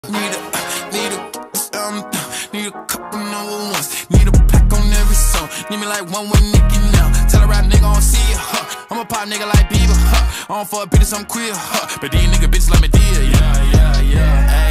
Need a couple number ones. Need a pack on every song. Need me like one with Nicki now. Tell a rap nigga I don't see it, I'm a pop nigga like Bieber, I don't fuck bitches, I'm queer, but these nigga bitches like me dear, yeah. Ay.